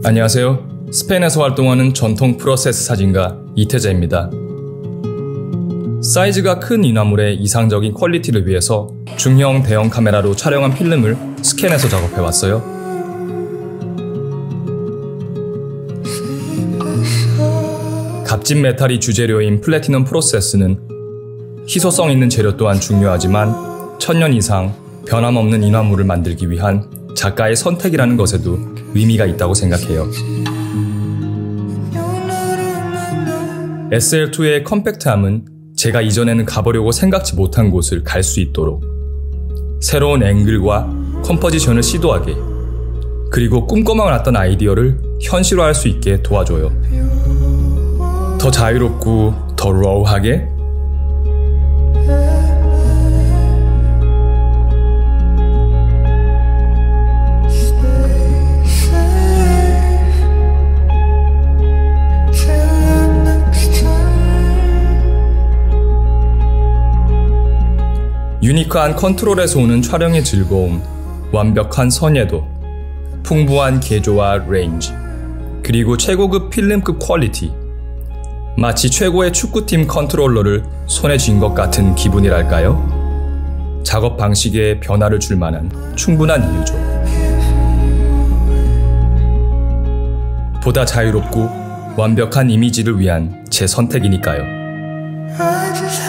안녕하세요. 스페인에서 활동하는 전통 프로세스 사진가 이태재입니다. 사이즈가 큰 인화물의 이상적인 퀄리티를 위해서 중형 대형 카메라로 촬영한 필름을 스캔해서 작업해왔어요. 값진 메탈이 주재료인 플래티넘 프로세스는 희소성 있는 재료 또한 중요하지만 1000년 이상 변함없는 인화물을 만들기 위한 작가의 선택이라는 것에도 의미가 있다고 생각해요. SL2의 컴팩트함은 제가 이전에는 가보려고 생각지 못한 곳을 갈 수 있도록 새로운 앵글과 컴포지션을 시도하게, 그리고 꿈꿔만 왔던 아이디어를 현실화할 수 있게 도와줘요. 더 자유롭고 더 로우하게, 유니크한 컨트롤에서 오는 촬영의 즐거움, 완벽한 선예도, 풍부한 개조와 레인지, 그리고 최고급 필름급 퀄리티. 마치 최고의 축구팀 컨트롤러를 손에 쥔 것 같은 기분이랄까요? 작업 방식에 변화를 줄 만한 충분한 이유죠. 보다 자유롭고 완벽한 이미지를 위한 제 선택이니까요.